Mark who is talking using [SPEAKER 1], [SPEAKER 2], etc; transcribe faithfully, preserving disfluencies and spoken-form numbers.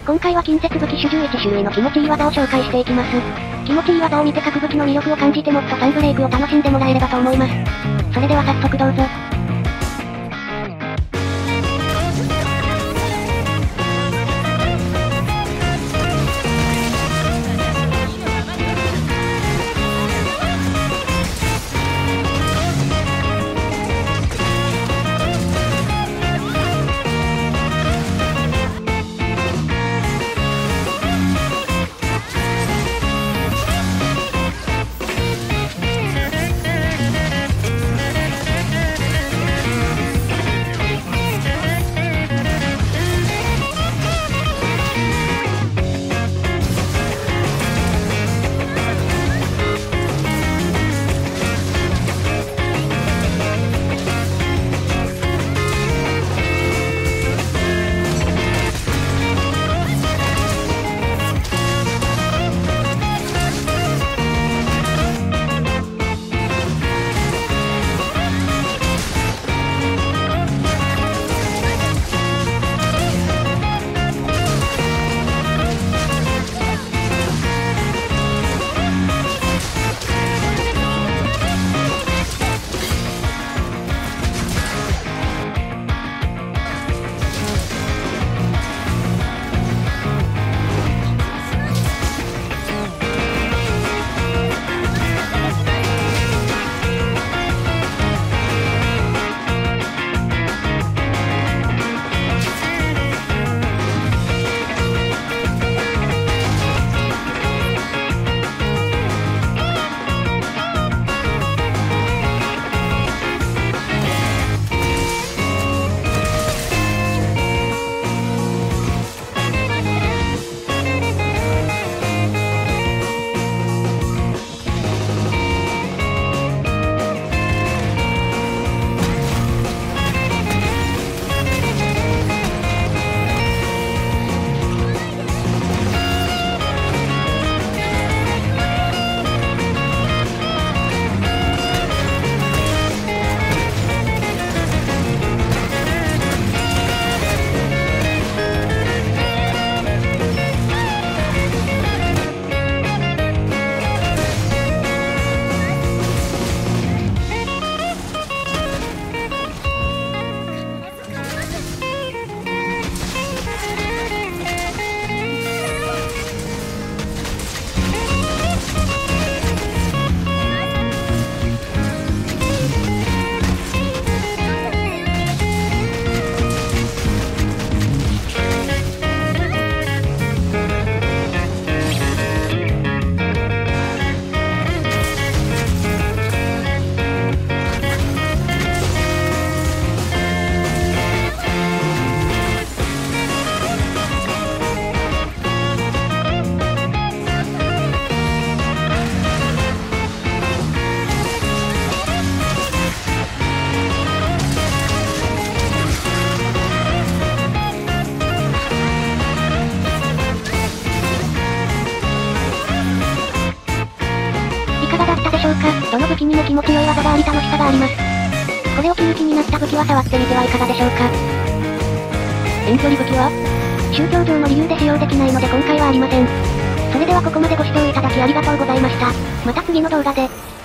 [SPEAKER 1] 今回は近接武器種じゅういち種類の気持ちいい技を紹介していきます。気持ちいい技を見て各武器の魅力を感じてもっとサンブレイクを楽しんでもらえればと思います。それでは早速どうぞ。しょうか。どの武器にも気持ちよい技があり楽しさがあります。これを気に気になった武器は触ってみてはいかがでしょうか。遠距離武器は宗教上の理由で使用できないので今回はありません。それではここまでご視聴いただきありがとうございました。また次の動画で。